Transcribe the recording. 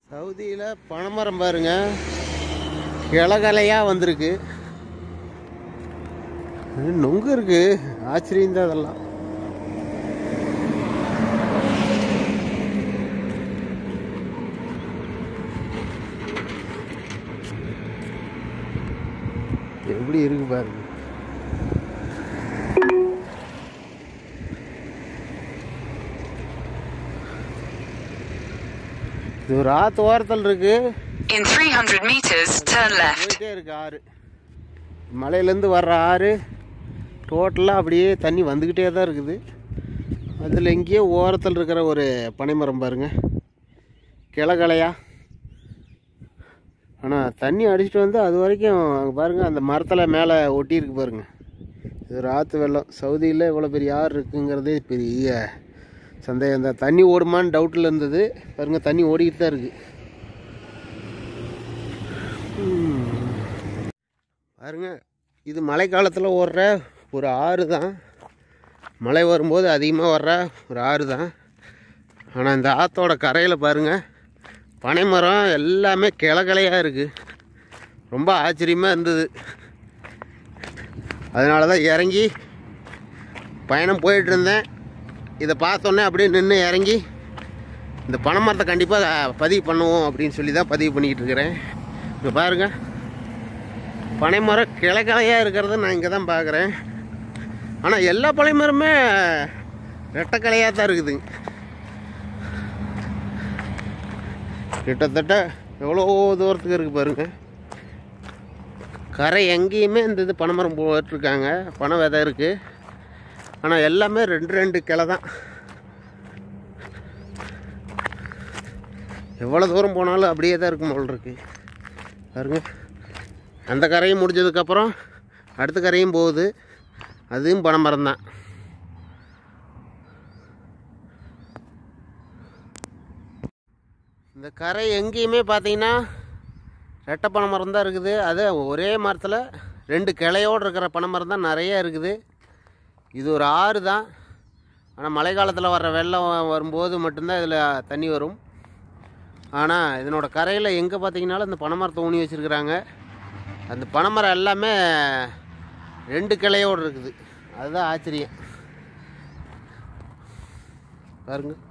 சவுதியில் பனைமரம் பாருங்க, கிளகலையாக வந்திருக்கு. நொங்கு இருக்கு, ஆச்சரியம் தான் அதெல்லாம். எப்படி இருக்கு பாருங்க. இது ஒரு ஆத்து ஓரத்தில் இருக்கு. In 300 meters, turn left. போயிட்டே இருக்கு ஆறு. மலையிலேருந்து வர்ற ஆறு டோட்டலாக அப்படியே தண்ணி வந்துக்கிட்டே தான் இருக்குது. அதில் எங்கேயோ ஓரத்தில் இருக்கிற ஒரு பனைமரம் பாருங்க, கிளகலையா. ஆனால் தண்ணி அடிச்சுட்டு வந்து அது வரைக்கும் பாருங்கள், அந்த மரத்தில் மேலே ஒட்டியிருக்கு பாருங்க. இது ஒரு ஆற்று வெள்ளம். சவுதியில் இவ்வளோ பெரிய ஆறு இருக்குங்கிறதே பெரிய சந்தேகம் தான். தண்ணி ஓடுமான்னு டவுட்டில் இருந்தது. பாருங்கள், தண்ணி ஓடிக்கிட்டு தான் இருக்குது. பாருங்க, இது மழை காலத்தில் ஓடுற ஒரு ஆறு தான். மழை வரும்போது அதிகமாக வர்ற ஒரு ஆறு தான். ஆனால் இந்த ஆற்றோட கரையில் பாருங்கள், பனைமரம் எல்லாமே கிளகலையாக இருக்குது. ரொம்ப ஆச்சரியமாக இருந்தது. அதனால தான் இறங்கி பயணம் போயிட்டு இருந்தேன். இதை பார்த்தோன்னே அப்படியே நின்று இறங்கி இந்த பனைமரத்தை கண்டிப்பாக பதிவு பண்ணுவோம் அப்படின்னு சொல்லி தான் பதிவு பண்ணிக்கிட்டு இருக்கிறேன். இங்கே பாருங்கள், பனைமரம் கிளகலையாக இருக்கிறத நான் இங்கே தான் பார்க்குறேன். ஆனால் எல்லா பனைமரமே ரெட்டைக்கலையாக தான் இருக்குதுங்க. கிட்டத்தட்ட எவ்வளோ தூரத்துக்கு இருக்குது பாருங்கள். கரை எங்கேயுமே இந்த இது பனைமரம் போட்டிருக்காங்க, பனை விதை இருக்குது. ஆனால் எல்லாமே ரெண்டு கிளை தான். எவ்வளோ தூரம் போனாலும் அப்படியே தான் இருக்கும் போல் இருக்கு பாருங்க. அந்த கரையும் முடிஞ்சதுக்கப்புறம் அடுத்த கரையும் போகுது, அதுவும் பனைமரம் தான். இந்த கரை எங்கேயுமே பார்த்தீங்கன்னா ரெட்டை பனைமரம் தான் இருக்குது. அது ஒரே மரத்தில் ரெண்டு கிளையோடு இருக்கிற பனைமரம் தான் நிறைய இருக்குது. இது ஒரு ஆறு தான். ஆனால் மழை காலத்தில் வர்ற வெள்ளம் வரும்போது மட்டும்தான் இதில் தண்ணி வரும். ஆனால் இதனோட கரையில் எங்கே பார்த்தீங்கன்னாலும் இந்த பனைமரத்தை ஊனி வச்சுருக்குறாங்க. அந்த பனைமரம் எல்லாமே ரெண்டு கிளையோடு இருக்குது. அதுதான் ஆச்சரியம் பாருங்கள்.